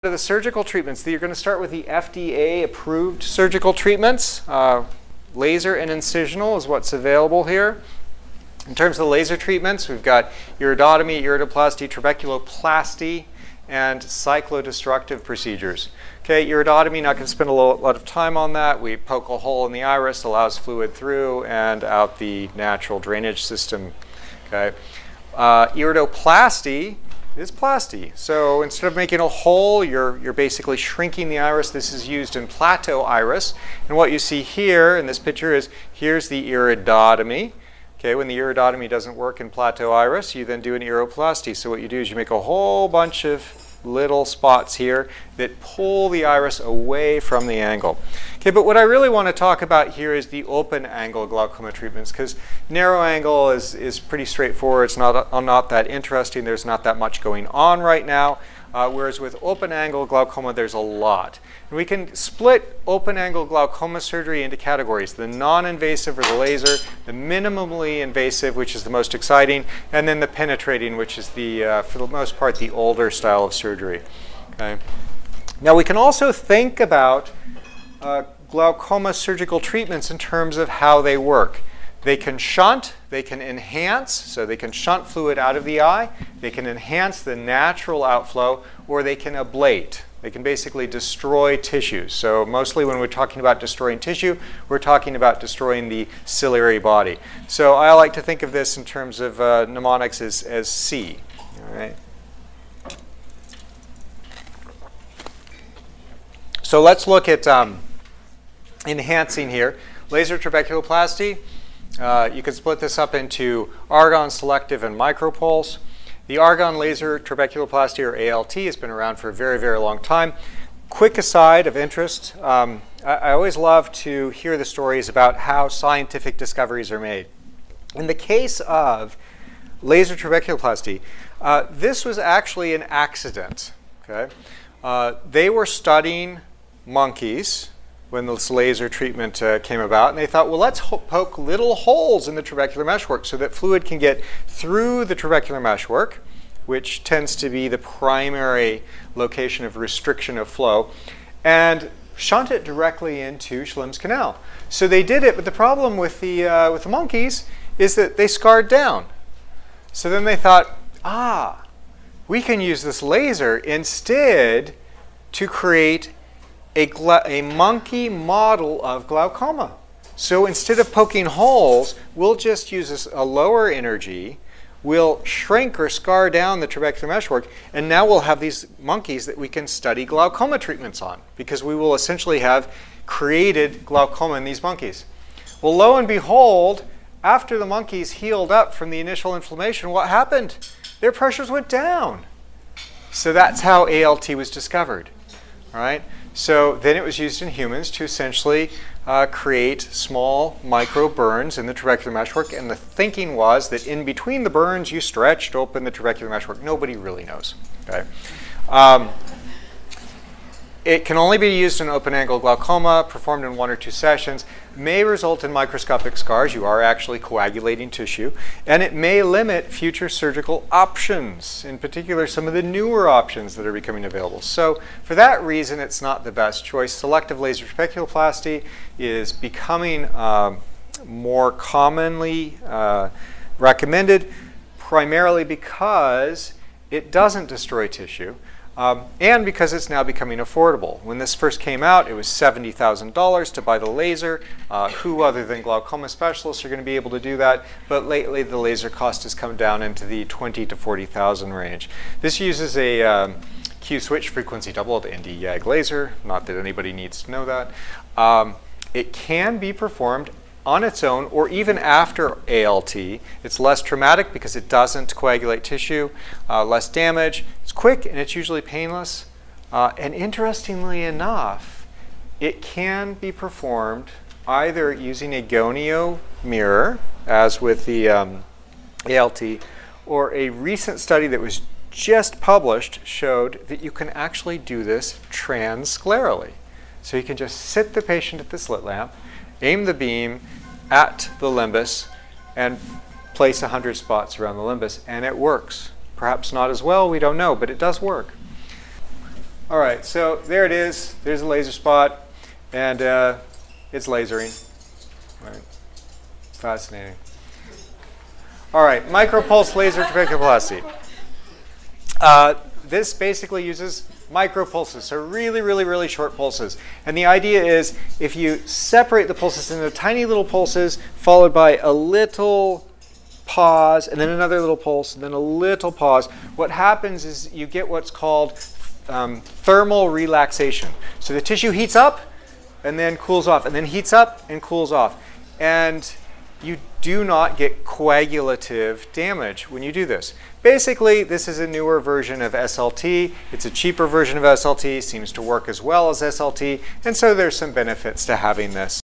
The surgical treatments, you're going to start with the FDA approved surgical treatments. Laser and incisional is what's available here. In terms of the laser treatments, we've got iridotomy, iridoplasty, trabeculoplasty, and cyclodestructive procedures. Okay, iridotomy, not going to spend a lot of time on that. We poke a hole in the iris, allows fluid through and out the natural drainage system. Okay, iridoplasty is plasty. So instead of making a hole, you're basically shrinking the iris. This is used in plateau iris. And what you see here in this picture is, here's the iridotomy. Okay, when the iridotomy doesn't work in plateau iris, you then do an iridoplasty. So what you do is you make a whole bunch of little spots here that pull the iris away from the angle. Okay, but what I really want to talk about here is the open angle glaucoma treatments, because narrow angle is pretty straightforward. It's not that interesting. There's not that much going on right now. Whereas with open angle glaucoma, there's a lot. And we can split open angle glaucoma surgery into categories: the non-invasive or the laser, the minimally invasive, which is the most exciting, and then the penetrating, which is the, for the most part, the older style of surgery. Okay. Now we can also think about glaucoma surgical treatments in terms of how they work. They can shunt, they can enhance, so they can shunt fluid out of the eye, they can enhance the natural outflow, or they can ablate. They can basically destroy tissues. So mostly when we're talking about destroying tissue, we're talking about destroying the ciliary body. So I like to think of this in terms of mnemonics as C. All right. So let's look at enhancing here. Laser trabeculoplasty. You can split this up into Argon, Selective, and Micropulse. The Argon laser trabeculoplasty, or ALT, has been around for a very, very long time. Quick aside of interest, I always love to hear the stories about how scientific discoveries are made. In the case of laser trabeculoplasty, this was actually an accident. Okay? They were studying monkeys when this laser treatment came about, and they thought, well, let's poke little holes in the trabecular meshwork so that fluid can get through the trabecular meshwork, which tends to be the primary location of restriction of flow, and shunt it directly into Schlemm's canal. So they did it, but the problem with the monkeys is that they scarred down. So then they thought, we can use this laser instead to create a monkey model of glaucoma. So instead of poking holes, we'll just use a lower energy. We'll shrink or scar down the trabecular meshwork, and now we'll have these monkeys that we can study glaucoma treatments on, because we will essentially have created glaucoma in these monkeys. Well, lo and behold, after the monkeys healed up from the initial inflammation, what happened? Their pressures went down. So that's how ALT was discovered. All right? So then it was used in humans to essentially create small micro burns in the trabecular meshwork, and the thinking was that in between the burns you stretched open the trabecular meshwork. Nobody really knows. Okay? It can only be used in open angle glaucoma, performed in 1 or 2 sessions, may result in microscopic scars. You are actually coagulating tissue, and it may limit future surgical options, in particular some of the newer options that are becoming available. So for that reason, it's not the best choice. Selective laser trabeculoplasty is becoming more commonly recommended, primarily because it doesn't destroy tissue. And because it's now becoming affordable. When this first came out, it was $70,000 to buy the laser. Who other than glaucoma specialists are going to be able to do that? But lately, the laser cost has come down into the $20,000 to $40,000 range. This uses a Q-switch frequency doubled ND-YAG laser. Not that anybody needs to know that. It can be performed on its own or even after ALT. It's less traumatic because it doesn't coagulate tissue, less damage. It's quick and it's usually painless. And interestingly enough, it can be performed either using a gonio mirror, as with the ALT, or a recent study that was just published showed that you can actually do this transsclerally. So you can just sit the patient at the slit lamp, aim the beam at the limbus, and place 100 spots around the limbus, and it works. Perhaps not as well, we don't know, but it does work. All right, so there it is. There's a laser spot, and it's lasering. All right. Fascinating. All right, micropulse laser trabeculoplasty. This basically uses micropulses, so really, really, really short pulses. And the idea is if you separate the pulses into tiny little pulses followed by a little pause and then another little pulse and then a little pause, what happens is you get what's called thermal relaxation. So the tissue heats up and then cools off and then heats up and cools off. And you do not get coagulative damage when you do this. Basically, this is a newer version of SLT. It's a cheaper version of SLT, seems to work as well as SLT, and so there's some benefits to having this.